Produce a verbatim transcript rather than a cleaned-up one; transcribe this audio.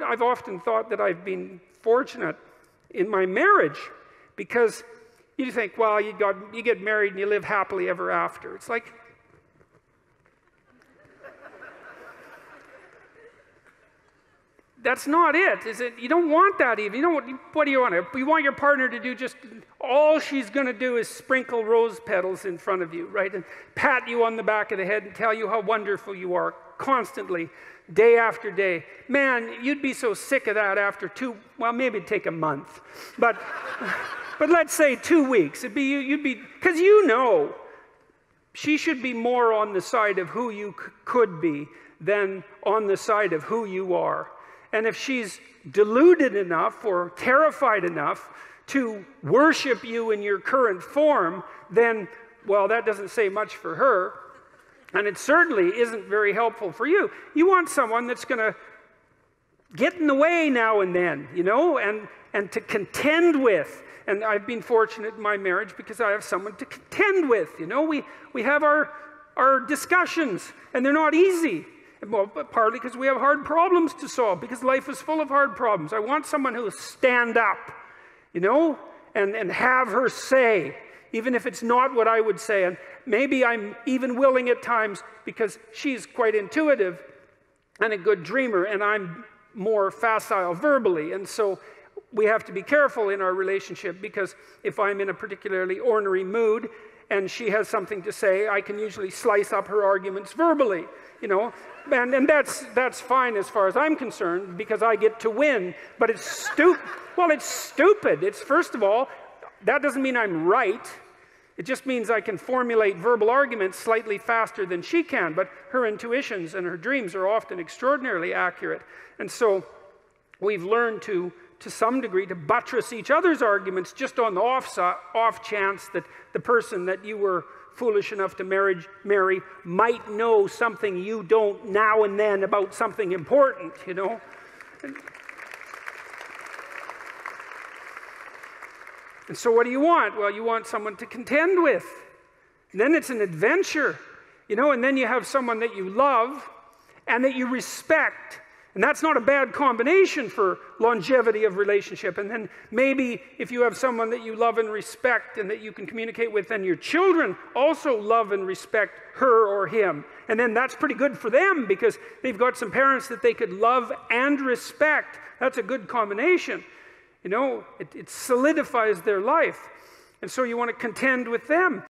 I've often thought that I've been fortunate in my marriage, because you think, well, you, got, you get married and you live happily ever after. It's like, that's not it, is it? You don't want that even. You don't, what do you want? You want your partner to do just, all she's going to do is sprinkle rose petals in front of you, right? And pat you on the back of the head and tell you how wonderful you are constantly, day after day. Man, you'd be so sick of that after two, well, maybe it'd take a month. But, but let's say two weeks. It'd be, you'd be, because you know, she should be more on the side of who you could be than on the side of who you are. And if she's deluded enough or terrified enough to worship you in your current form, then, well, that doesn't say much for her. And it certainly isn't very helpful for you. You want someone that's going to get in the way now and then, you know, and, and to contend with. And I've been fortunate in my marriage because I have someone to contend with, you know. We, we have our, our discussions, and they're not easy. Well, partly because we have hard problems to solve, because life is full of hard problems. I want someone who will stand up, you know, and, and have her say, even if it's not what I would say. And maybe I'm even willing at times, because she's quite intuitive and a good dreamer, and I'm more facile verbally. And so we have to be careful in our relationship, because if I'm in a particularly ornery mood and she has something to say, I can usually slice up her arguments verbally, you know. And, and that's, that's fine as far as I'm concerned, because I get to win. But it's stupid. Well, it's stupid. It's, first of all, that doesn't mean I'm right. It just means I can formulate verbal arguments slightly faster than she can. But her intuitions and her dreams are often extraordinarily accurate. And so we've learned to, to some degree, to buttress each other's arguments just on the off, off chance that the person that you were foolish enough to marriage, marry might know something you don't now and then about something important, you know. And, and so what do you want? Well, you want someone to contend with. And then it's an adventure, you know, and then you have someone that you love and that you respect. And that's not a bad combination for longevity of relationship. And then maybe if you have someone that you love and respect and that you can communicate with, then your children also love and respect her or him. And then that's pretty good for them, because they've got some parents that they could love and respect. That's a good combination. You know, it, it solidifies their life. And so you want to contend with them.